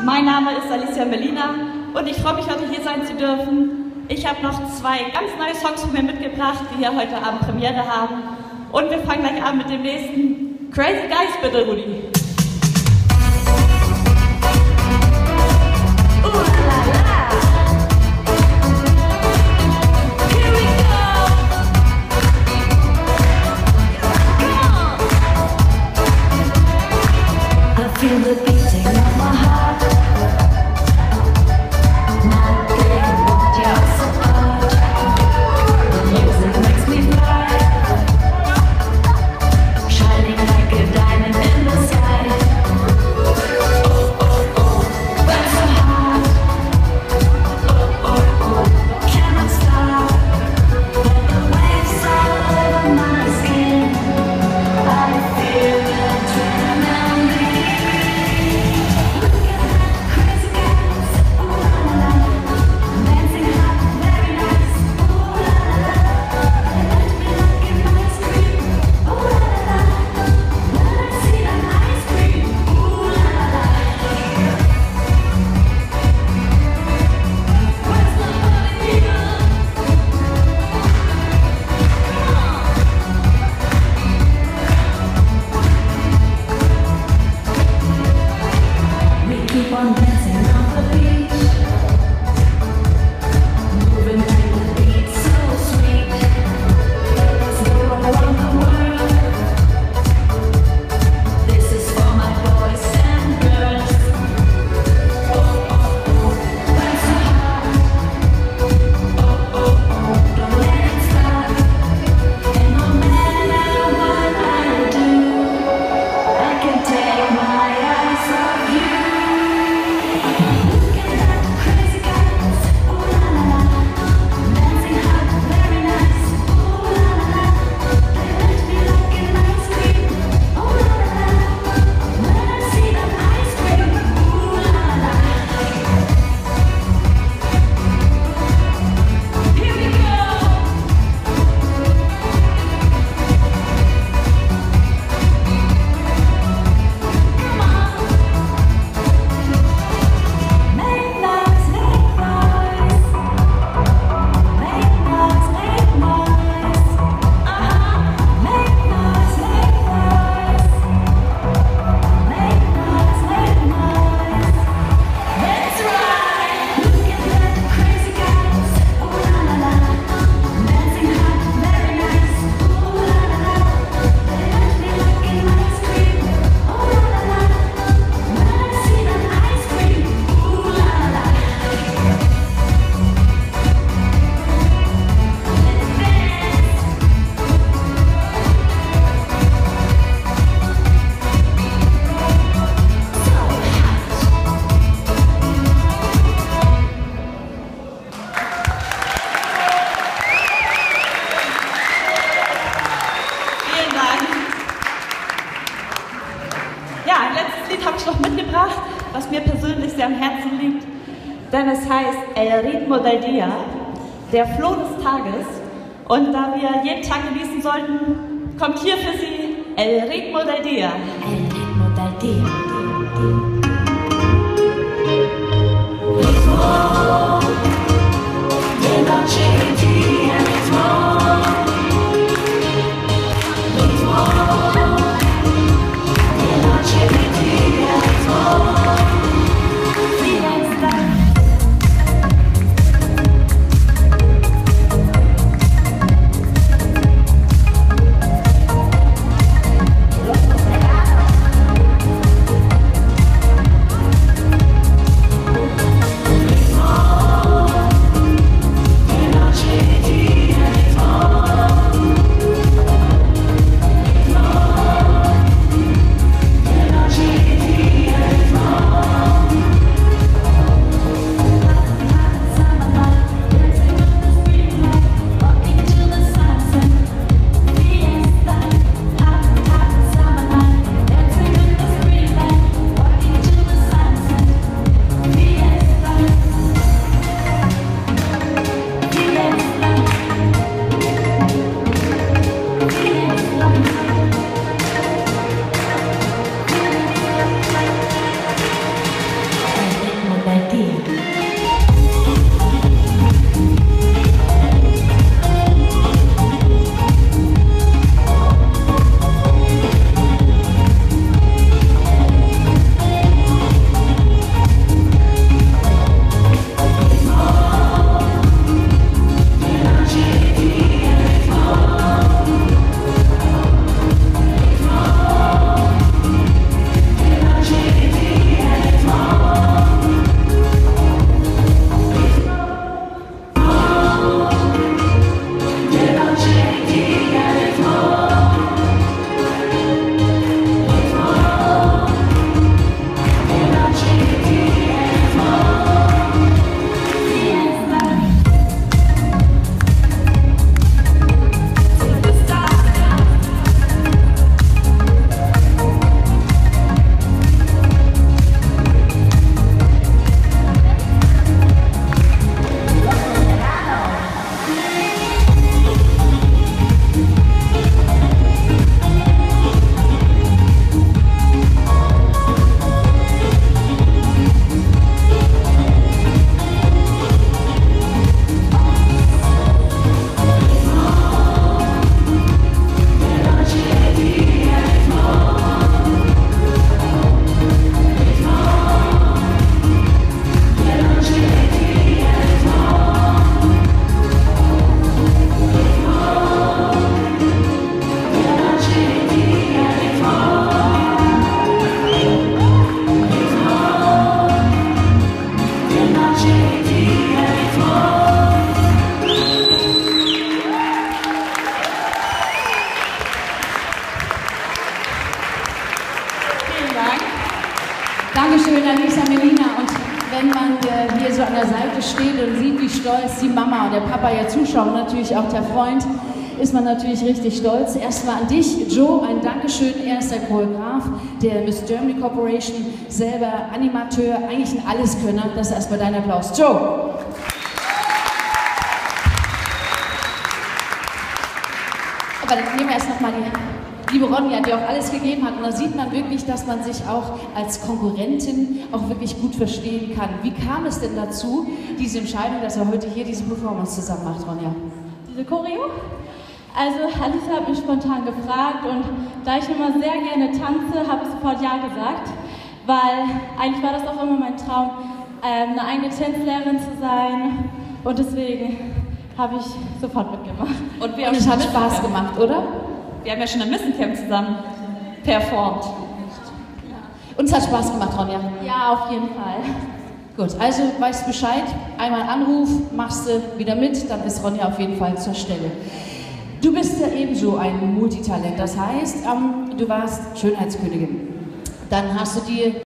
Mein Name ist Alicia Melina und ich freue mich, heute hier sein zu dürfen. Ich habe noch zwei ganz neue Songs von mir mitgebracht, die hier heute Abend Premiere haben. Und wir fangen gleich an mit dem nächsten. Crazy Guys, bitte, Rudi. Feel the beating of my heart. Nothing but your support. The music makes me fly, shining like a diamond in the sky. Oh, oh, oh, burn so hard. Oh, oh, oh, cannot stop. When the waves are over my skin, I feel the adrenaline. Keep on dancing on the beach, moving like the beat so sweet. Let's go around the world. This is for my boys and girls. Oh, oh, oh, burn so hard. Oh, oh, oh, don't let it stop. And no matter what I do, I can take my eyes off you. Ja, ein letztes Lied habe ich noch mitgebracht, was mir persönlich sehr am Herzen liegt, denn es heißt El Ritmo del Día, der Floh des Tages. Und da wir jeden Tag genießen sollten, kommt hier für Sie El Ritmo del Día. El ritmo del día. De noche y día, ritmo. Model D. Dankeschön an Lisa Melina. Und wenn man hier so an der Seite steht und sieht, wie stolz die Mama und der Papa hier zuschauen, natürlich auch der Freund, ist man natürlich richtig stolz. Erstmal an dich, Joe, ein Dankeschön. Er ist der Choreograf der Miss Germany Corporation, selber Animateur, eigentlich ein Alleskönner. Das ist erstmal dein Applaus. Joe! Aber dann nehmen wir erst nochmal die liebe Ronja, die auch alles gegeben hat. Und da sieht man wirklich, dass man sich auch als Konkurrentin auch wirklich gut verstehen kann. Wie kam es denn dazu, diese Entscheidung, dass er heute hier diese Performance zusammen macht, Ronja? Diese Choreo? Also Alisa hat mich spontan gefragt und da ich immer sehr gerne tanze, habe ich sofort Ja gesagt, weil eigentlich war das auch immer mein Traum, eine eigene Tanzlehrerin zu sein und deswegen habe ich sofort mitgemacht. Und Es hat Spaß gemacht, oder? Wir haben ja schon am Missencamp zusammen performt. Uns hat Spaß gemacht, Ronja. Ja, auf jeden Fall. Gut, also weißt Bescheid, einmal Anruf, machst du wieder mit, dann ist Ronja auf jeden Fall zur Stelle. Du bist ja ebenso ein Multitalent, das heißt, du warst Schönheitskönigin. Dann hast du dir